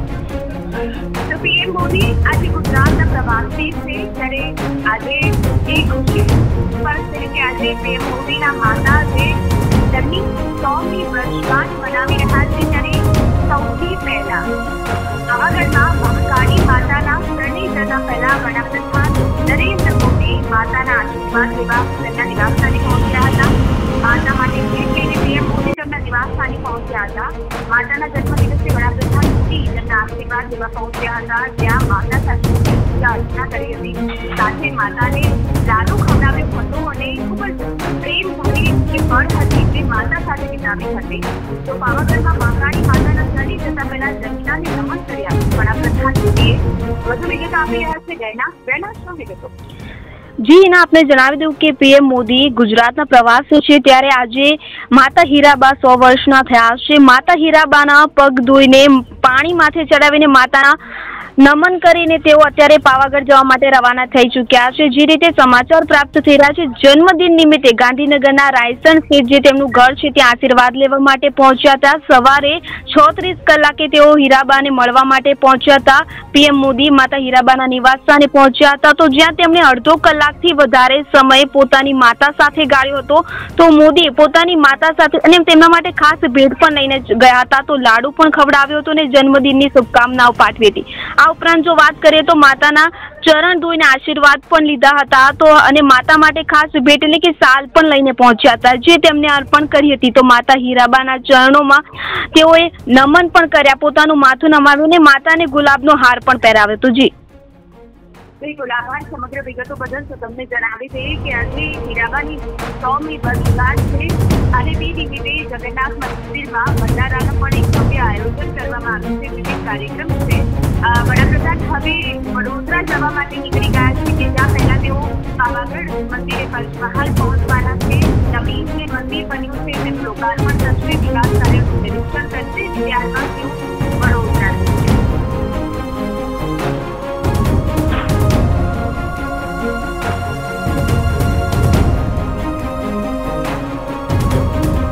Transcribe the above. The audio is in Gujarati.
તો પીએમ મોદી આજે ગુજરાતના પ્રવાસી છે, ત્યારે આજે એ ખુશી પર છે કે આજે પીએમ મોદીના માતા છે તેમની 100મી વર્ષગાંઠ મનાવી રહ્યા છે। ત્યારે સૌથી પહેલા પાવાગઢમાં મહાકાળી માતાના શરણે જતા પહેલા વડાપ્રધાન નરેન્દ્ર મોદી માતાના આશીર્વાદ લેવા તેમના નિવાસસ્થાને પહોંચ્યા હતા। માતા માટે ભેટ લઈને પીએમ મોદી તેમના નિવાસસ્થાને પહોંચ્યા હતા। માતાના જન્મદિવસે વડાપ્રધાન મોદી તેમના આશીર્વાદ લેવા પહોંચ્યા હતા, જ્યાં માતા સાથે પૂજા અર્ચના કરી હતી। સાથે માતાને લાડુ ખવડાવ્યો હતો અને ખૂબ જ પ્રેમભરી જે પળ હતી તે માતા સાથે વિતાવી હતી। તો પાવાગઢમાં મહાકાળી માતાના શરણે જતા પહેલા જમીનાને નમન કર્યા વડાપ્રધાન મોદીએ। વધુ વિગત આપી રહ્યા છે ગયના શું વિગતો? જી ના આપને જણાવી દઉં કે પીએમ મોદી ગુજરાતના પ્રવાસે છે, ત્યારે આજે માતા હીરાબા 100 વર્ષના થયા છે। માતા હીરાબાના પગ ધોઈને પાણી માથે ચડાવીને માતાના નમન કરીને તેઓ અત્યારે પાવાગઢ જવા માટે રવાના થઈ ચૂક્યા છે। જે રીતે સમાચાર પ્રાપ્ત થઈ રહ્યા છે, જન્મદિન નિમિત્તે ગાંધીનગરના રાયસણ સ્થિત જે તેમનું ઘર છે ત્યાં આશીર્વાદ લેવા માટે પહોંચ્યા હતા। સવારે 6:30 કલાકે તેઓ હીરાબાને મળવા માટે પહોંચ્યા હતા। પીએમ મોદી માતા હીરાબાના નિવાસસ્થાને પહોંચ્યા હતા, તો જ્યાં તેમણે અડધો કલાકથી વધારે સમય પોતાની માતા સાથે ગાળ્યો હતો। તો મોદી પોતાની માતા સાથે અને તેમના માટે ખાસ ભેટ પણ લઈને ગયા હતા, તો લાડુ પણ ખવડાવ્યો હતો અને જન્મદિનની શુભકામનાઓ પાઠવી હતી। આ ઉપરાંત જો વાત કરીએ તો માતાના ચરણ ધોઈને આશીર્વાદ પણ લીધા હતા, તો અને માતા માટે ખાસ ભેટ એટલે કે શાલ પણ લઈને પહોંચ્યા હતા, જે તેમને અર્પણ કરી હતી। તો માતા હીરાબાના ચરણોમાં તેઓએ નમન પણ કર્યા, પોતાનું માથું નમાવ્યું અને માતાને ગુલાબનો હાર પણ પહેરાવ્યો હતો। જી બિલકુલ, આભાર સમગ્ર વિગતો બદલ। તો તમને જણાવી દઈએ કે આજે હીરાબાની 100મી વર્ષગાંઠ છે અને તે નિમિત્તે જગન્નાથ મંદિરમાં ભંડારાનું પણ એક ભવ્ય આયોજન કરવામાં આવ્યું છે, વિવિધ કાર્યક્રમ છે। વડાપ્રધાન હવે વડોદરા જવા માટે નીકળી ગયા છે, કે જ્યાં પહેલા તેઓ પાવાગઢ મંદિરે પંચમહાલ